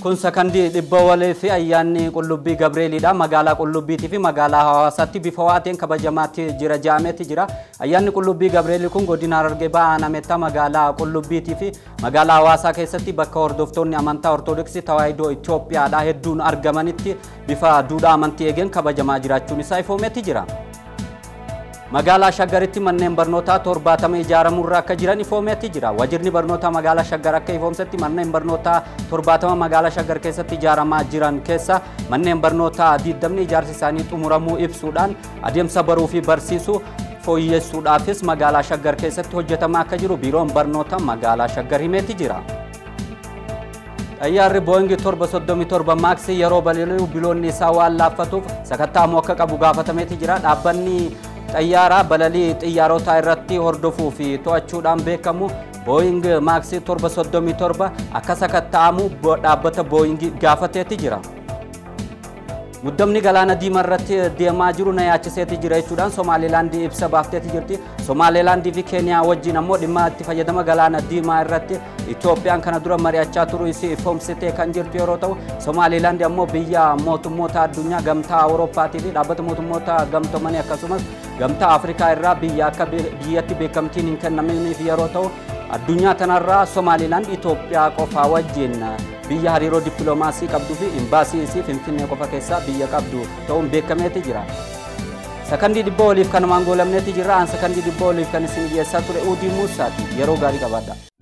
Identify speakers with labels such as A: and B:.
A: Kun sakandii dhibba walii fi ayyaanni Qullubbii Gabreeliidha. Magaalaa Qullubbiitii fi magaalaa Hawaasaatti bifa ho'aatiin kabajamaatti jira jaametti jira. Ayyaanni Qullubbii Gabreelii kun godina Harargee Bahaa Nameetta magaalaa Qullubbiitii fi magaalaa Hawaasaa keessatti bakka hordoftoonni amantaa Ortodoksii Tawaahidoo Itoophiyaadhaa hedduun argamanitti bifa duudhaa amantii eegeen kabajamaa jiraachuun isaa ifoometti jira. Magaalaa Shaggaritti manneen barnootaa 70 ijaaramurraa akka jiran ifoometti jira. Wajirni barnootaa magaalaa Shaggar akka ifoomsetti manneen barnootaa 70 magaalaa Shaggar keessatti ijaaramaa jiran keessa manneen barnootaa 20 ijaarsi isaanii xumuramuu ibsuudhaan adeemsa baruu fi barsiisuu fooyyessuudhaafis magaalaa Shaggar keessatti hojjetamaa akka jiru biiroon barnoota magaalaa Shaggar himetti jira. Xayyaarri Boeing 737 Max yeroo balali'u biloonni isaa waan laaffatuuf sakatta'amuu akka qabu gaafatametti jira. Dhaabbanni xayyaara balalii xiyyaarotaa irratti hordofuu fi to'achuudhaan beekamu Boeing Max 737 akka sakatta'amu dhaabbata Boeing gaafateetti jira. Muddamni galaana diimaa irratti deemaa jiru na yaachiseeti jira jechuudhaan Somaalilaand ibsa baafteeti jirti. Somaalilaand fi Keeniyaa wajjin ammoo dhimma itti fayyadama galaana diimaa irratti Itoophiyaan kana dura mari'achaa turuu isii ifoomsitee kan jirtu yeroo ta'u, Somaalilaand ammoo biyya mootummoota addunyaa gamtaa Awurooppaatii fi dhaabbata mootummoota gamtoomanii akkasumas gamtaa Afrikaa irraa biyya akka biyyatti beekamtiin hin kennaminiif yeroo ta'u, addunyaa tanarraa Somaalilaand Itoophiyaa qofaa wajjin biyya hariiroo dippiloomaasii qabduu fi imbaasii isii Finfinnee qofa keessaa biyya qabdu ta'uun beekameeti jira. Sakandii dhibba waliif kanumaan goolamneeti jira. Sakandii dhibba waliif kan isin dhiyeessaa ture Uudii Muusaati. Yeroo gaarii qabaadha.